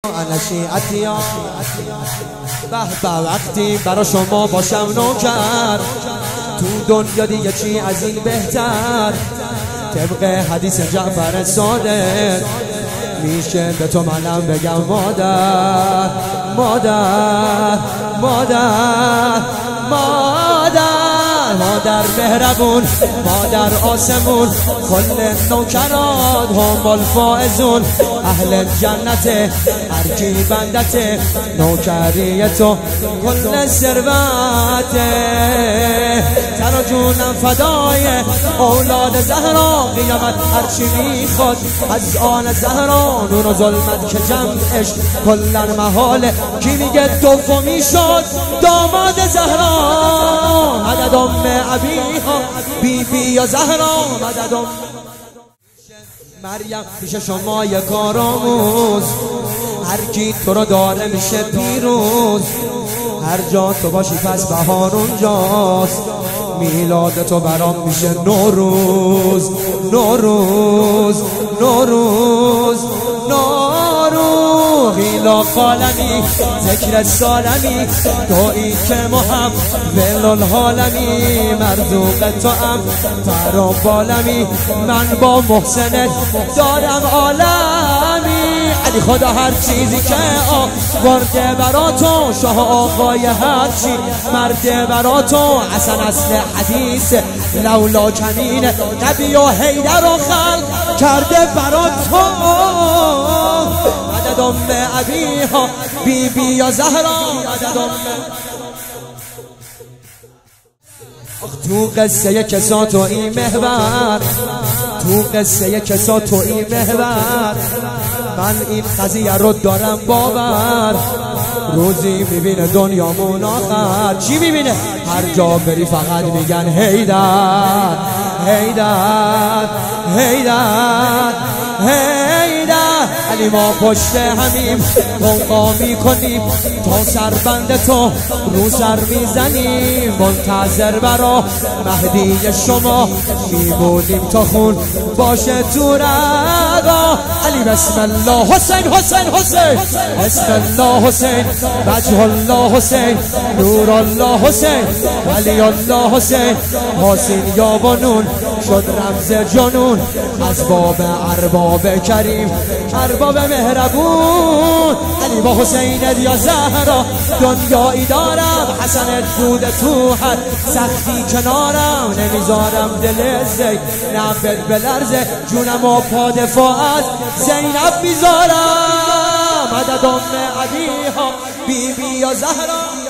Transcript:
انا شیعتیا به به وقتی برا شما باشم نوکر تو دنیا دیگه چی از این بهتر طبق حدیث جعفر صادق میشه به تو منم بگم مادر مادر مادر مادر مادر مهربون مادر آسمون کل نوکرات هم الفائزون اهل جنت هر کی بندت نوکری تو کل ثروت تن و جونم فدای اولاد زهرا قیامت هرچی میخواد از آن زهرا نور و ظلمت که جمعش کلن محاله کی میگه دومی شد داماد زهرا مدد ام ابیها بی بی یا زهرا مدد ام مریم میشه شما یه کارآموز هر کی تو رو داره میشه پیروز هر جا تو باشی پس بهار اونجاست میلاد تو برام میشه نوروز نوروز نوروز نوروز غیلا قالمی ذکر سالمی تویی که محب ولالحالمی مرزوق تو ام فرا بالمی من با محسنت دارم عالمی علی خدا هر چیزی که آورده برا تو شاه آقای هر چی مرده برا تو حسن اصل حدیث لولا کمین نبی و حیدر و خلق کرده برا تو مدد ام ابیها بی بی یا زهرا مدد ام تو قصه کسا تو این محور تو قصه کسا تو این محور من این قضیه رو دارم باور روزی میبینه دنیامون آخر چی میبینه هر جا بری فقط میگن حیدر حیدر حیدر حیدر علی ما پشت همیم قوقا میکنیم تا سربند تو رو سر میزنیم منتظر برا مهدی شما میبودیم تا خون باشه تو رگا علی بسم الله حسین حسین حسین بسم الله حسین وجه الله حسین نور الله حسین ولی الله حسین حسین یا بنون شد رمز جنون از باب ارباب کریم ارباب مهربون علی با حسین یا زهرا دنیایی دارم حسنت بود تو هر سختی کنارم نمیذارم دل زی نبت بلرزه جونم و پادفاع از زینب میذارم مدد ام ابیها بی بی یا زهرا